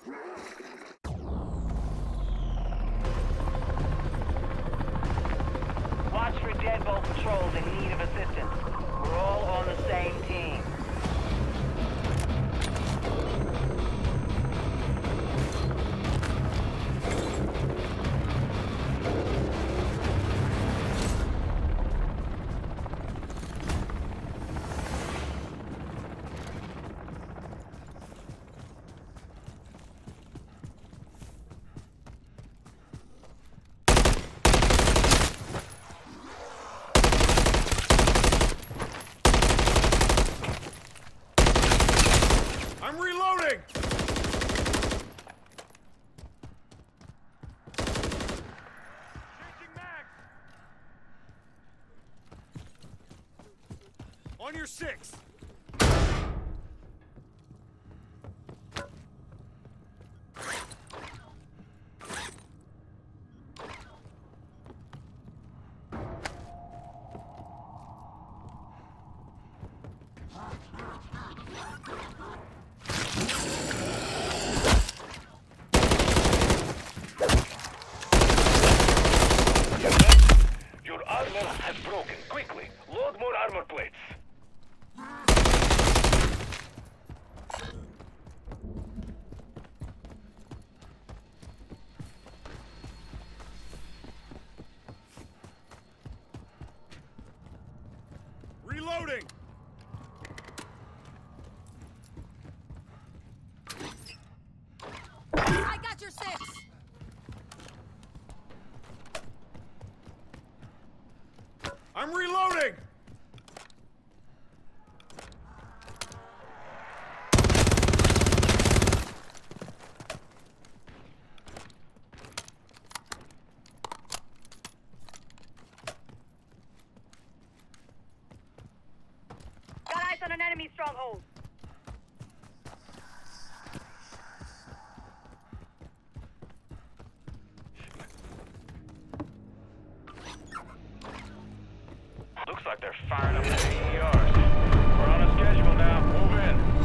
Watch for deadbolt patrols in need of assistance. We're all on the same team. I'm reloading! Changing mag! On your six! Your armor has broken. Quickly, load more armor plates. Reloading! I got your six! I'm reloading! Got eyes on an enemy stronghold. Looks like they're firing up the AERs. We're on a schedule now. Move in.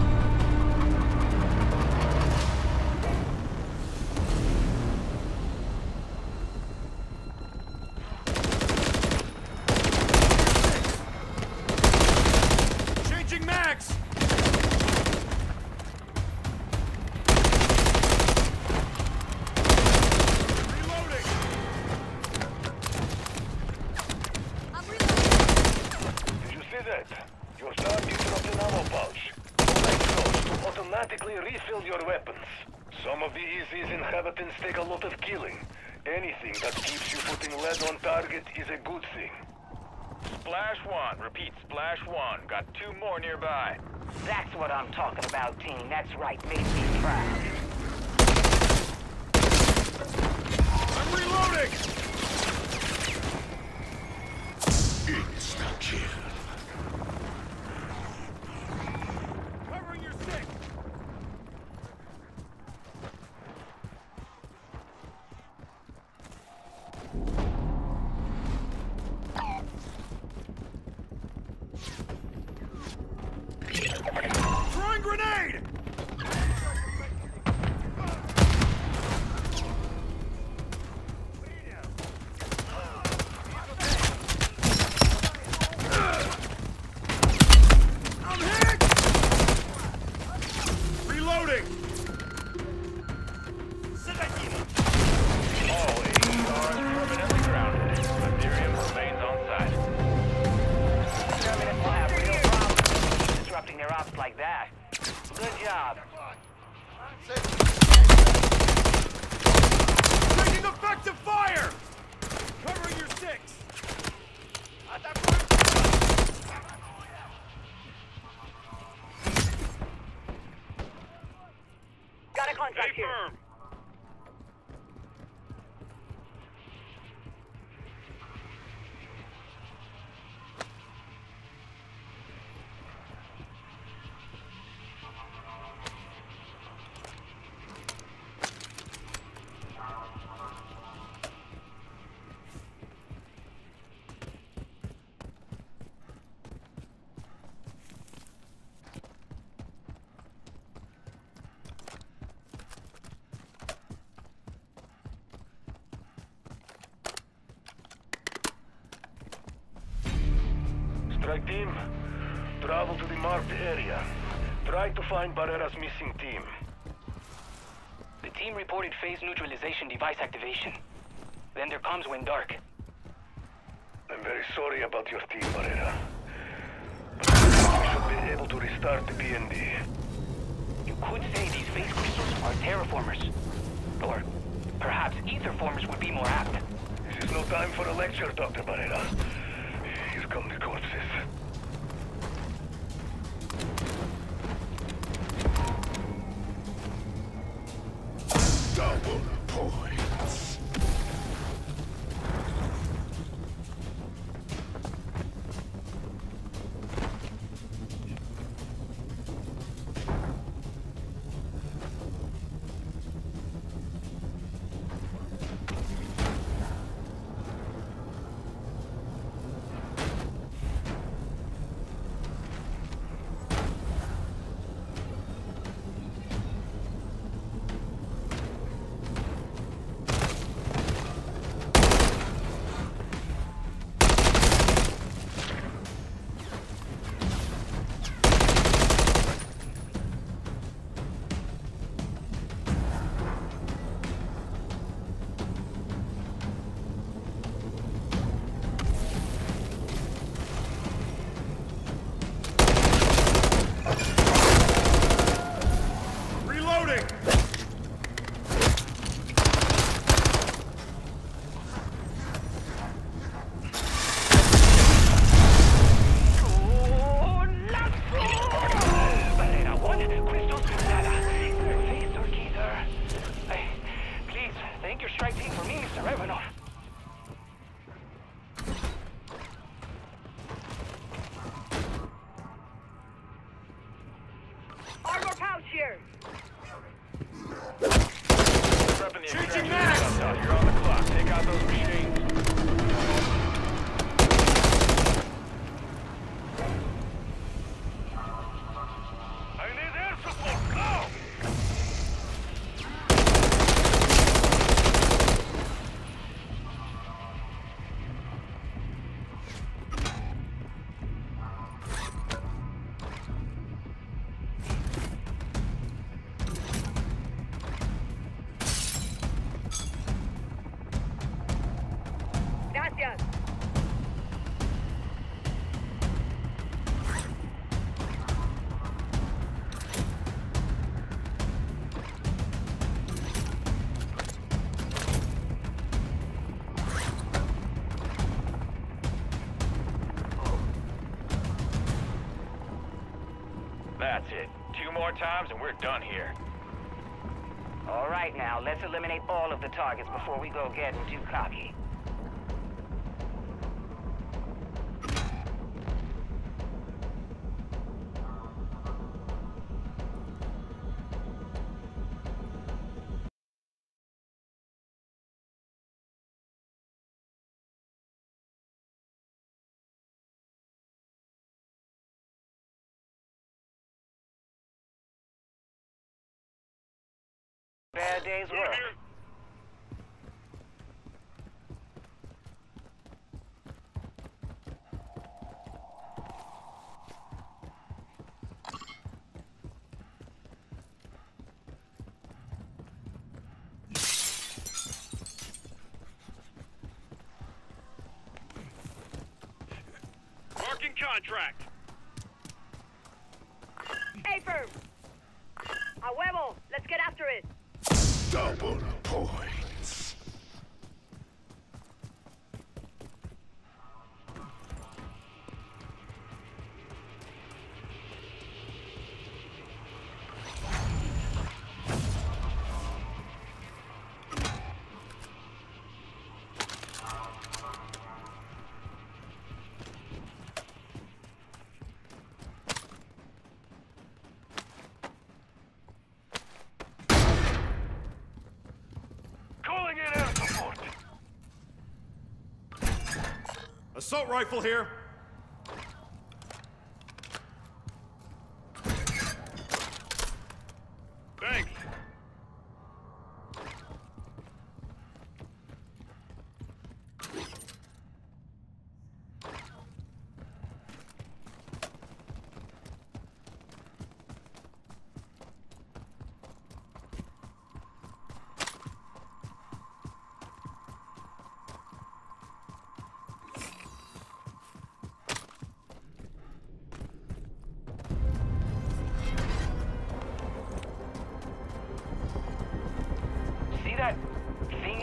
Changing mags! Reloading! I'm reloading. Did you see that? Your target dropped an ammo pouch. Make those to automatically refill your weapons. Some of the EZ's inhabitants take a lot of killing. Anything that keeps you putting lead on target is a good thing. Splash one. Repeat, splash one. Got 2 more nearby. That's what I'm talking about, team. That's right. Make me proud. I'm reloading! Insta-kill. Covering your six! Throwing grenade! I'm hit! Reloading! All AERs permanently grounded. Ethereum remains on site. Terminus will have real problems disrupting their ops like that. Good job. Taking effective fire! Covering your six! Got a contract Stay here. firm. Travel to the marked area. Try to find Barrera's missing team. The team reported phase neutralization device activation. Then their comms went dark. I'm very sorry about your team, Barrera. But we should be able to restart the BND. You could say these phase crystals are terraformers. Or perhaps ether formers would be more apt. This is no time for a lecture, Dr. Barrera. Here come the corpses. Double points. Reloading! Barrera 1, crystals nada. Third phase turkey, sir. Please, thank your strike team for me, Mr. Ivanov. Armor pouch here. Changing mags! You're on the clock. Take out those machines. I need air support. Go! Gracias. That's it. 2 more times and we're done here. All right now, let's eliminate all of the targets before we go getting too cocky. Bad day's work. Marking contract. Hey, firm. A huevo. Let's get after it. Double points. Assault rifle here. Thanks.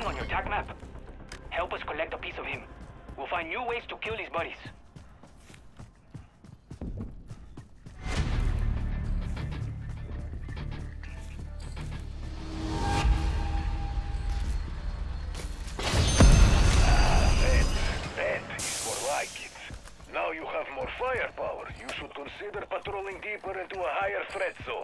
ping on your TAC map? Help us collect a piece of him. We'll find new ways to kill his buddies. That is more like it. Now you have more firepower. You should consider patrolling deeper into a higher threat zone.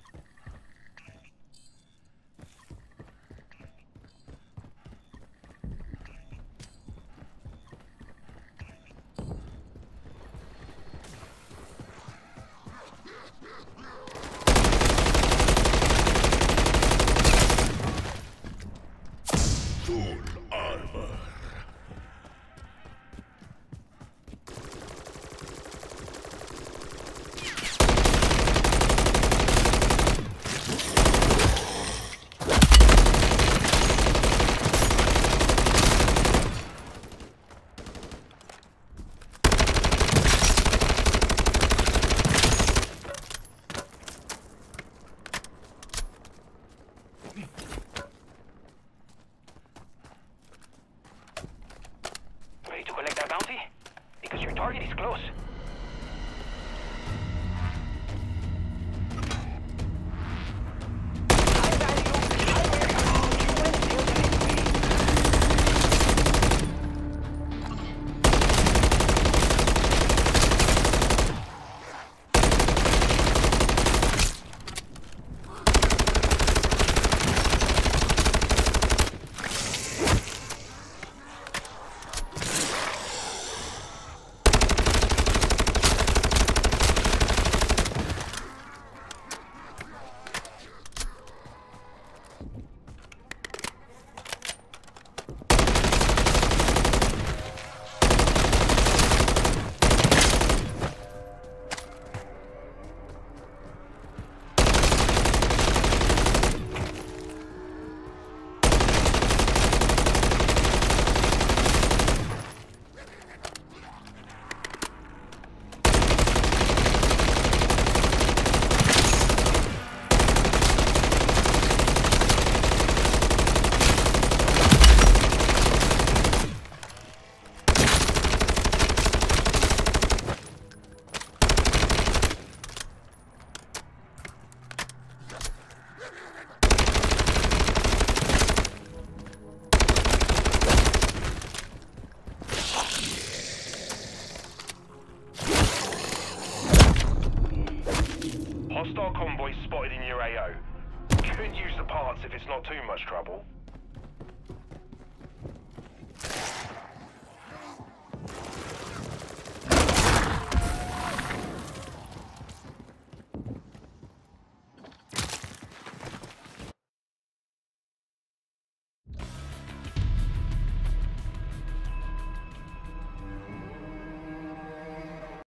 Ready to collect that bounty? Because your target is close. Hostile convoy spotted in your AO. Could use the parts if it's not too much trouble.